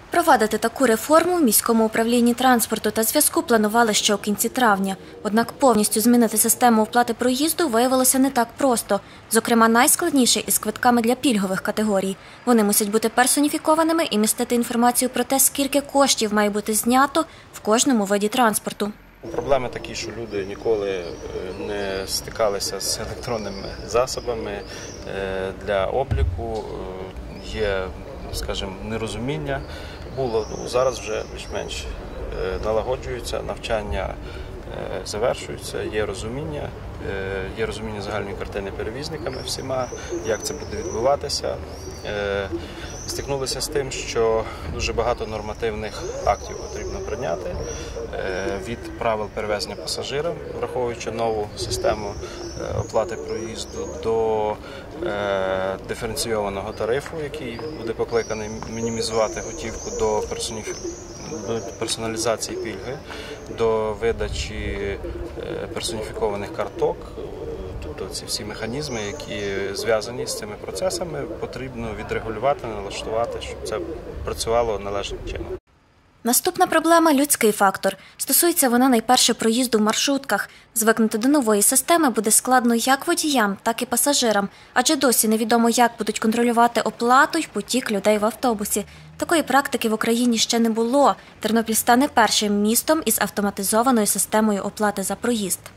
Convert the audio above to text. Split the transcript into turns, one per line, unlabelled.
Провадити таку реформу в міському управлінні транспорту та зв'язку планували ще у кінці травня. Однак повністю змінити систему оплати проїзду виявилося не так просто. Зокрема, найскладніше із квитками для пільгових категорій. Вони мусять бути персоніфікованими і містити інформацію про те, скільки коштів має бути знято в кожному виді транспорту.
Проблеми такі, що люди ніколи не стикалися з електронними засобами для обліку, є, скажімо, нерозуміння було, зараз вже більш-менш налагоджується, навчання завершується, є розуміння загальної картини перевізниками всіма, як це буде відбуватися. Стикнулися з тим, що дуже багато нормативних актів потрібно прийняти від правил перевезення пасажира, враховуючи нову систему оплати проїзду, до диференційованого тарифу, який буде покликаний мінімізувати готівку, до персоналізації пільги, до видачі персоніфікованих карток. Тобто ці всі механізми, які зв'язані з цими процесами, потрібно відрегулювати, налаштувати, щоб це працювало належним чином.
Наступна проблема – людський фактор. Стосується вона найперше проїзду в маршрутках. Звикнути до нової системи буде складно як водіям, так і пасажирам, адже досі невідомо, як будуть контролювати оплату й потік людей в автобусі. Такої практики в Україні ще не було. Тернопіль стане першим містом із автоматизованою системою оплати за проїзд.